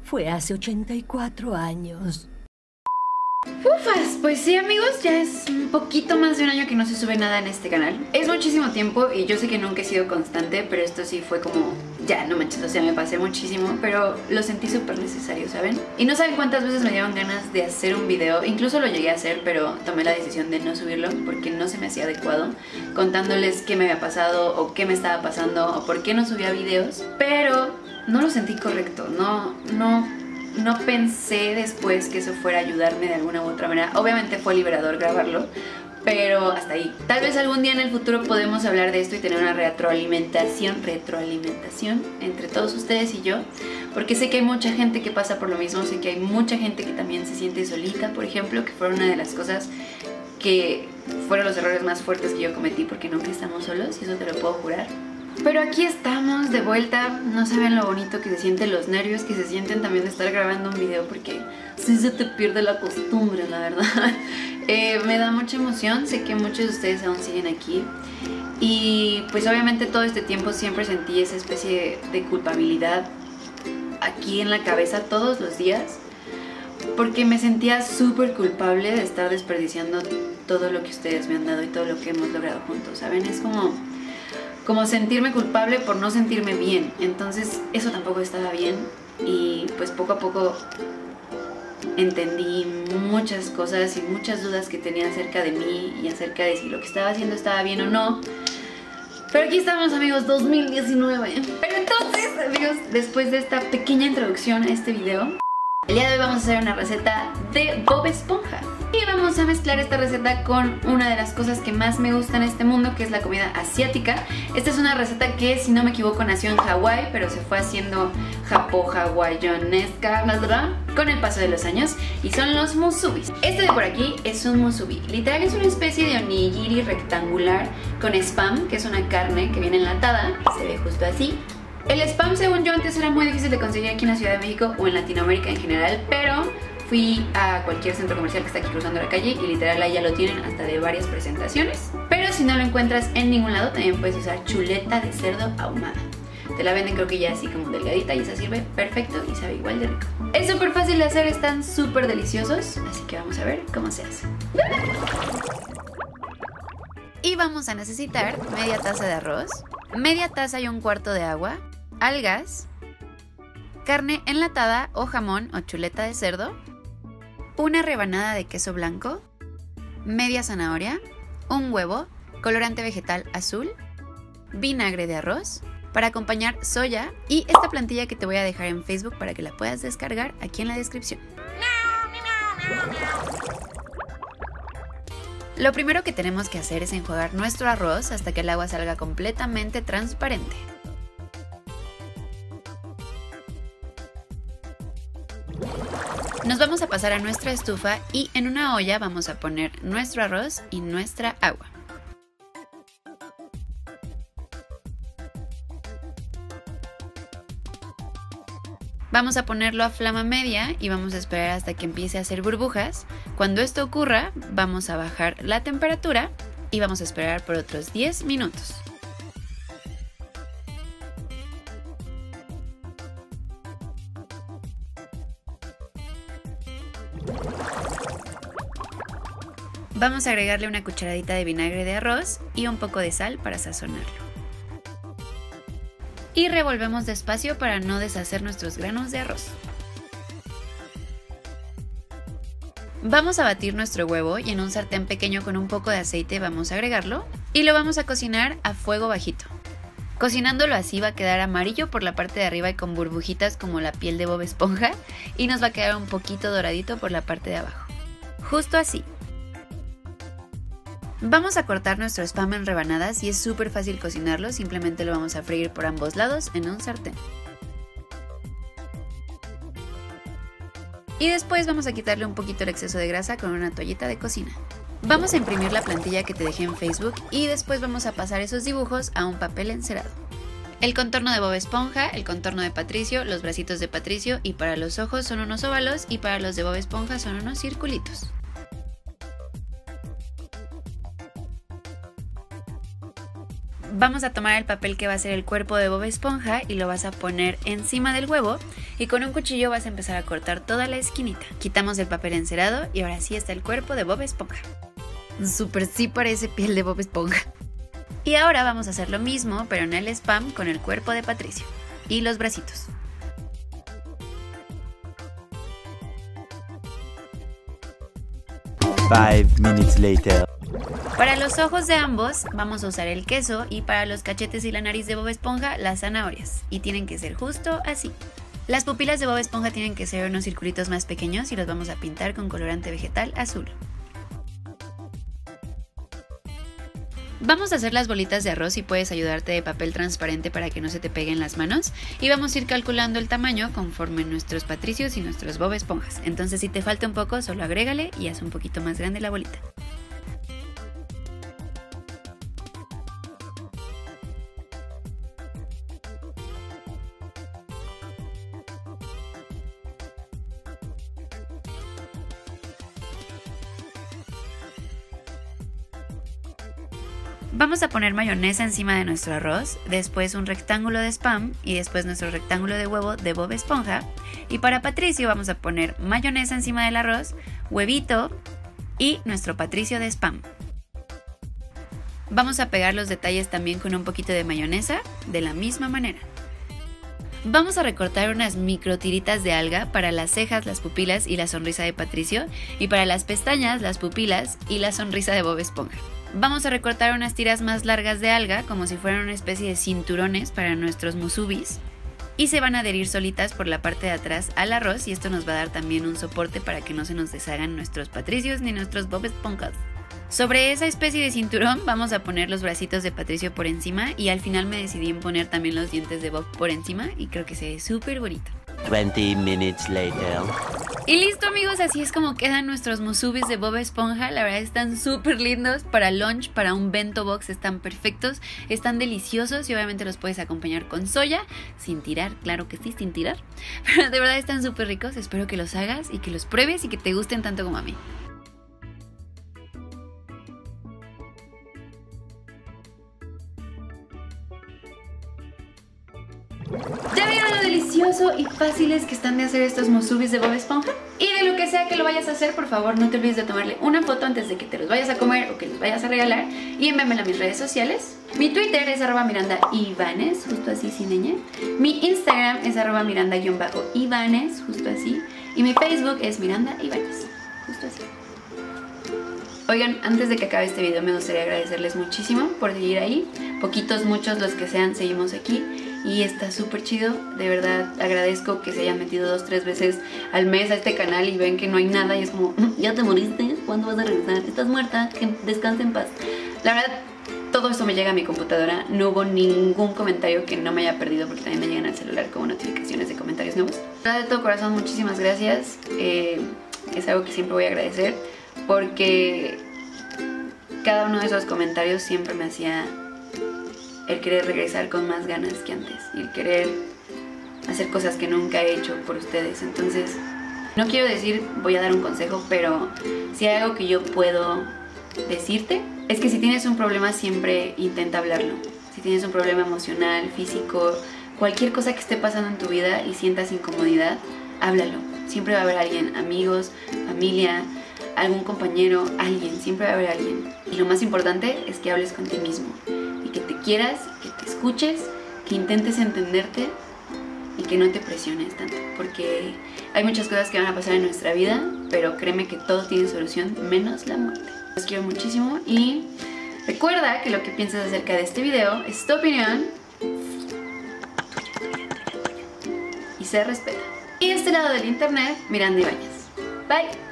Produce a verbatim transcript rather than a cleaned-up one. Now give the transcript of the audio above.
Fue hace ochenta y cuatro años. Ufas, pues sí amigos, ya es un poquito más de un año que no se sube nada en este canal. Es muchísimo tiempo y yo sé que nunca he sido constante, pero esto sí fue como, ya no manches, o sea, me pasé muchísimo, pero lo sentí súper necesario, ¿saben? Y no saben cuántas veces me dieron ganas de hacer un video, incluso lo llegué a hacer, pero tomé la decisión de no subirlo porque no se me hacía adecuado, contándoles qué me había pasado o qué me estaba pasando o por qué no subía videos, pero no lo sentí correcto, no, no... No pensé después que eso fuera a ayudarme de alguna u otra manera. Obviamente fue liberador grabarlo, pero hasta ahí. Tal vez algún día en el futuro podemos hablar de esto y tener una retroalimentación, retroalimentación entre todos ustedes y yo, porque sé que hay mucha gente que pasa por lo mismo, sé que hay mucha gente que también se siente solita, por ejemplo, que fue una de las cosas que fueron los errores más fuertes que yo cometí, porque nunca estamos solos, y eso te lo puedo jurar. Pero aquí estamos de vuelta, no saben lo bonito que se sienten los nervios, que se sienten también de estar grabando un video, porque sí se te pierde la costumbre, la verdad. eh, me da mucha emoción, sé que muchos de ustedes aún siguen aquí. Y pues obviamente todo este tiempo siempre sentí esa especie de culpabilidad aquí en la cabeza todos los días, porque me sentía súper culpable de estar desperdiciando todo lo que ustedes me han dado y todo lo que hemos logrado juntos, ¿saben? Es como... como sentirme culpable por no sentirme bien. Entonces eso tampoco estaba bien y pues poco a poco entendí muchas cosas y muchas dudas que tenía acerca de mí y acerca de si lo que estaba haciendo estaba bien o no. Pero aquí estamos amigos, dos mil diecinueve. Pero entonces amigos, después de esta pequeña introducción a este video, el día de hoy vamos a hacer una receta de Bob Esponja. Y vamos a mezclar esta receta con una de las cosas que más me gusta en este mundo, que es la comida asiática. Esta es una receta que, si no me equivoco, nació en Hawái, pero se fue haciendo japo-hawaiionesca, ¿verdad? Con el paso de los años, y son los musubis. Este de por aquí es un musubi. Literal es una especie de onigiri rectangular con spam, que es una carne que viene enlatada, se ve justo así. El spam, según yo, antes era muy difícil de conseguir aquí en la Ciudad de México o en Latinoamérica en general, pero fui a cualquier centro comercial que está aquí cruzando la calle y literal ahí ya lo tienen hasta de varias presentaciones. Pero si no lo encuentras en ningún lado, también puedes usar chuleta de cerdo ahumada. Te la venden creo que ya así como delgadita y se sirve perfecto y sabe igual de rico. Es súper fácil de hacer, están súper deliciosos, así que vamos a ver cómo se hace. Y vamos a necesitar media taza de arroz, media taza y un cuarto de agua, algas, carne enlatada o jamón o chuleta de cerdo, una rebanada de queso blanco, media zanahoria, un huevo, colorante vegetal azul, vinagre de arroz, para acompañar soya y esta plantilla que te voy a dejar en Facebook para que la puedas descargar aquí en la descripción. Lo primero que tenemos que hacer es enjuagar nuestro arroz hasta que el agua salga completamente transparente. Nos vamos a pasar a nuestra estufa y en una olla vamos a poner nuestro arroz y nuestra agua. Vamos a ponerlo a flama media y vamos a esperar hasta que empiece a hacer burbujas. Cuando esto ocurra, vamos a bajar la temperatura y vamos a esperar por otros diez minutos. Vamos a agregarle una cucharadita de vinagre de arroz y un poco de sal para sazonarlo. Y revolvemos despacio para no deshacer nuestros granos de arroz. Vamos a batir nuestro huevo y en un sartén pequeño con un poco de aceite vamos a agregarlo y lo vamos a cocinar a fuego bajito. Cocinándolo así va a quedar amarillo por la parte de arriba y con burbujitas como la piel de Bob Esponja y nos va a quedar un poquito doradito por la parte de abajo. Justo así. Vamos a cortar nuestro spam en rebanadas y es súper fácil cocinarlo, simplemente lo vamos a freír por ambos lados en un sartén. Y después vamos a quitarle un poquito el exceso de grasa con una toallita de cocina. Vamos a imprimir la plantilla que te dejé en Facebook y después vamos a pasar esos dibujos a un papel encerado. El contorno de Bob Esponja, el contorno de Patricio, los bracitos de Patricio y para los ojos son unos óvalos y para los de Bob Esponja son unos circulitos. Vamos a tomar el papel que va a ser el cuerpo de Bob Esponja y lo vas a poner encima del huevo y con un cuchillo vas a empezar a cortar toda la esquinita. Quitamos el papel encerado y ahora sí está el cuerpo de Bob Esponja. Súper sí parece piel de Bob Esponja. Y ahora vamos a hacer lo mismo pero en el spam con el cuerpo de Patricio y los bracitos. Five minutes later. Para los ojos de ambos vamos a usar el queso y para los cachetes y la nariz de Bob Esponja las zanahorias y tienen que ser justo así. Las pupilas de Bob Esponja tienen que ser unos circulitos más pequeños y los vamos a pintar con colorante vegetal azul. Vamos a hacer las bolitas de arroz y puedes ayudarte de papel transparente para que no se te peguen las manos y vamos a ir calculando el tamaño conforme nuestros Patricios y nuestros Bob Esponjas. Entonces si te falta un poco solo agrégale y haz un poquito más grande la bolita. Vamos a poner mayonesa encima de nuestro arroz, después un rectángulo de spam y después nuestro rectángulo de huevo de Bob Esponja. Y para Patricio vamos a poner mayonesa encima del arroz, huevito y nuestro Patricio de spam. Vamos a pegar los detalles también con un poquito de mayonesa, de la misma manera. Vamos a recortar unas micro tiritas de alga para las cejas, las pupilas y la sonrisa de Patricio y para las pestañas, las pupilas y la sonrisa de Bob Esponja. Vamos a recortar unas tiras más largas de alga como si fueran una especie de cinturones para nuestros musubis y se van a adherir solitas por la parte de atrás al arroz y esto nos va a dar también un soporte para que no se nos deshagan nuestros Patricios ni nuestros Bob Esponjas. Sobre esa especie de cinturón vamos a poner los bracitos de Patricio por encima y al final me decidí en poner también los dientes de Bob por encima y creo que se ve súper bonito. Twenty minutes later. Y listo amigos, así es como quedan nuestros musubis de Bob Esponja. La verdad están súper lindos para lunch, para un bento box están perfectos, están deliciosos y obviamente los puedes acompañar con soya, sin tirar, claro que sí, sin tirar. Pero de verdad están súper ricos, espero que los hagas y que los pruebes y que te gusten tanto como a mí. ¿Ya vieron lo delicioso y fáciles que están de hacer estos musubis de Bob Esponja? Y de lo que sea que lo vayas a hacer, por favor no te olvides de tomarle una foto antes de que te los vayas a comer o que los vayas a regalar y envíamela a mis redes sociales. Mi Twitter es arroba Miranda Ibanez, justo así sin ñ. Mi Instagram es arroba Miranda-Ibanez, justo así. Y mi Facebook es Miranda Ibanez, justo así. Oigan, antes de que acabe este video me gustaría agradecerles muchísimo por seguir ahí. Poquitos, muchos, los que sean, seguimos aquí. Y está súper chido, de verdad agradezco que se hayan metido dos, tres veces al mes a este canal y ven que no hay nada y es como, ¿ya te moriste? ¿Cuándo vas a regresar? ¿Estás muerta? Que descanse en paz. La verdad, todo esto me llega a mi computadora, no hubo ningún comentario que no me haya perdido porque también me llegan al celular como notificaciones de comentarios nuevos. De verdad, de todo corazón, muchísimas gracias, eh, es algo que siempre voy a agradecer porque cada uno de esos comentarios siempre me hacía el querer regresar con más ganas que antes y el querer hacer cosas que nunca he hecho por ustedes. Entonces, no quiero decir voy a dar un consejo, pero si hay algo que yo puedo decirte es que si tienes un problema siempre intenta hablarlo. Si tienes un problema emocional, físico, cualquier cosa que esté pasando en tu vida y sientas incomodidad, háblalo. Siempre va a haber alguien, amigos, familia, algún compañero, alguien, siempre va a haber alguien. Y lo más importante es que hables con ti mismo. Que te quieras, que te escuches, que intentes entenderte y que no te presiones tanto, porque hay muchas cosas que van a pasar en nuestra vida, pero créeme que todo tiene solución, menos la muerte. Los quiero muchísimo y recuerda que lo que piensas acerca de este video es tu opinión y se respeta. Y de este lado del internet, Miranda Ibanez. Bye.